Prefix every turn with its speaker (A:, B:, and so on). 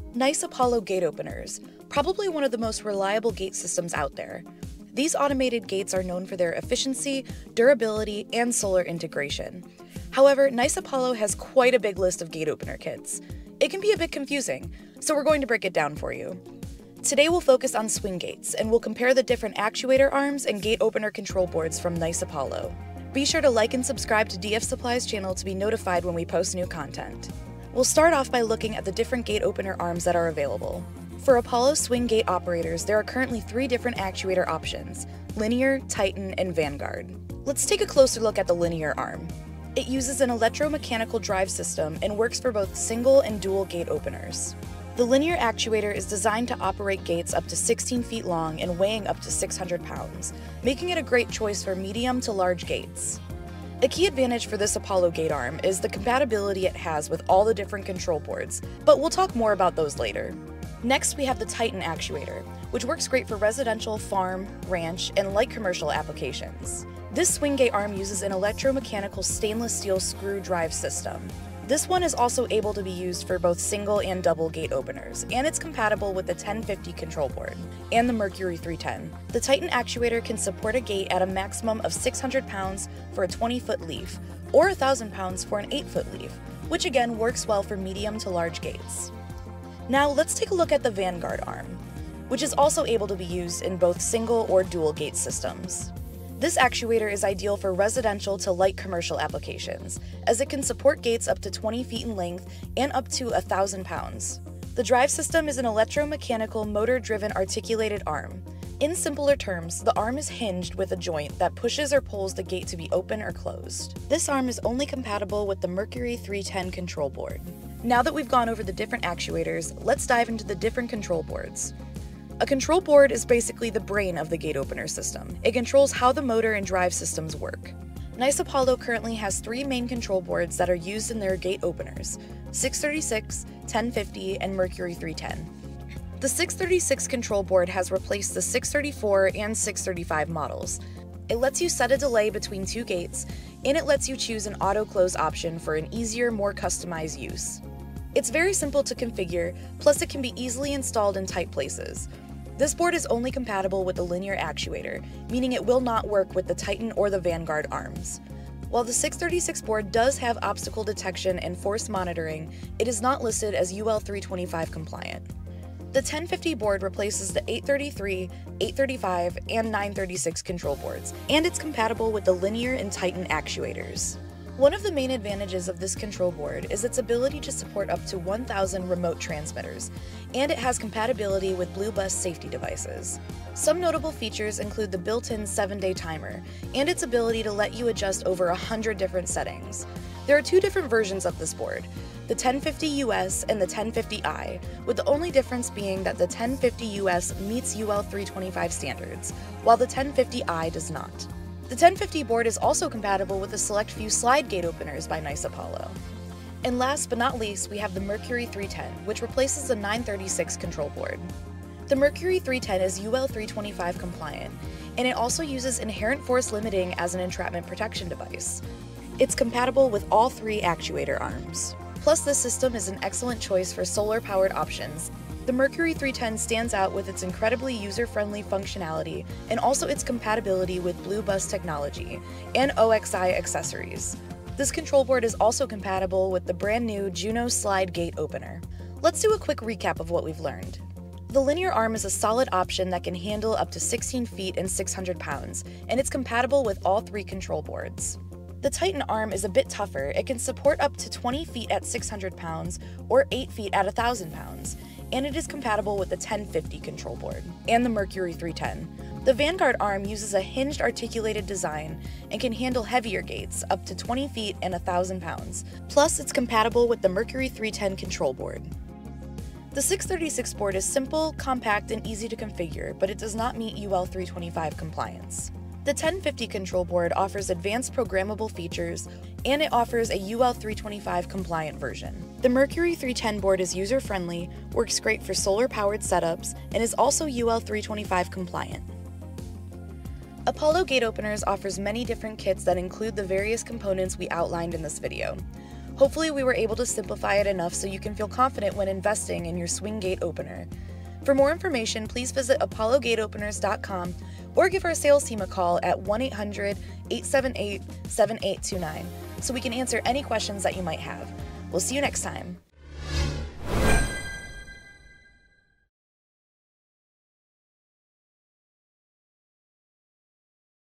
A: Nice Apollo gate openers, probably one of the most reliable gate systems out there. These automated gates are known for their efficiency, durability, and solar integration. However, Nice Apollo has quite a big list of gate opener kits. It can be a bit confusing, so we're going to break it down for you. Today we'll focus on swing gates, and we'll compare the different actuator arms and gate opener control boards from Nice Apollo. Be sure to like and subscribe to DF Supply's channel to be notified when we post new content. We'll start off by looking at the different gate opener arms that are available. For Apollo swing gate operators, there are currently 3 different actuator options: Linear, Titan, and Vanguard. Let's take a closer look at the linear arm. It uses an electromechanical drive system and works for both single and dual gate openers. The linear actuator is designed to operate gates up to 16 feet long and weighing up to 600 pounds, making it a great choice for medium to large gates. A key advantage for this Apollo gate arm is the compatibility it has with all the different control boards, but we'll talk more about those later. Next, we have the Titan actuator, which works great for residential, farm, ranch, and light commercial applications. This swing gate arm uses an electromechanical stainless steel screw drive system. This one is also able to be used for both single and double gate openers, and it's compatible with the 1050 control board and the Mercury 310. The Titan actuator can support a gate at a maximum of 600 pounds for a 20-foot leaf, or 1,000 pounds for an 8-foot leaf, which again works well for medium to large gates. Now let's take a look at the Vanguard arm, which is also able to be used in both single or dual gate systems. This actuator is ideal for residential to light commercial applications, as it can support gates up to 20 feet in length and up to 1,000 pounds. The drive system is an electromechanical motor-driven articulated arm. In simpler terms, the arm is hinged with a joint that pushes or pulls the gate to be open or closed. This arm is only compatible with the Mercury 310 control board. Now that we've gone over the different actuators, let's dive into the different control boards. A control board is basically the brain of the gate opener system. It controls how the motor and drive systems work. Nice Apollo currently has 3 main control boards that are used in their gate openers: 636, 1050, and Mercury 310. The 636 control board has replaced the 634 and 635 models. It lets you set a delay between 2 gates, and it lets you choose an auto-close option for an easier, more customized use. It's very simple to configure, plus it can be easily installed in tight places. This board is only compatible with the linear actuator, meaning it will not work with the Titan or the Vanguard arms. While the 636 board does have obstacle detection and force monitoring, it is not listed as UL 325 compliant. The 1050 board replaces the 833, 835, and 936 control boards, and it's compatible with the linear and Titan actuators. One of the main advantages of this control board is its ability to support up to 1,000 remote transmitters, and it has compatibility with Blue Bus safety devices. Some notable features include the built-in 7-day timer, and its ability to let you adjust over 100 different settings. There are 2 different versions of this board, the 1050 US and the 1050i, with the only difference being that the 1050 US meets UL 325 standards, while the 1050i does not. The 1050 board is also compatible with a select few slide gate openers by Nice Apollo. And last but not least, we have the Mercury 310, which replaces the 936 control board. The Mercury 310 is UL 325 compliant, and it also uses inherent force limiting as an entrapment protection device. It's compatible with all 3 actuator arms. Plus, this system is an excellent choice for solar-powered options. The Mercury 310 stands out with its incredibly user-friendly functionality and also its compatibility with Blue Bus technology and OXI accessories. This control board is also compatible with the brand new Juno slide gate opener. Let's do a quick recap of what we've learned. The linear arm is a solid option that can handle up to 16 feet and 600 pounds, and it's compatible with all 3 control boards. The Titan arm is a bit tougher. It can support up to 20 feet at 600 pounds or 8 feet at 1,000 pounds, and it is compatible with the 1050 control board and the Mercury 310. The Vanguard arm uses a hinged articulated design and can handle heavier gates up to 20 feet and 1,000 pounds, plus it's compatible with the Mercury 310 control board. The 636 board is simple, compact, and easy to configure, but it does not meet UL 325 compliance. The 1050 control board offers advanced programmable features, and it offers a UL 325 compliant version. The Mercury 310 board is user-friendly, works great for solar-powered setups, and is also UL 325 compliant. Apollo Gate Openers offers many different kits that include the various components we outlined in this video. Hopefully we were able to simplify it enough so you can feel confident when investing in your swing gate opener. For more information, please visit apollogateopeners.com or give our sales team a call at 1-800-878-7829 so we can answer any questions that you might have. We'll see you next time.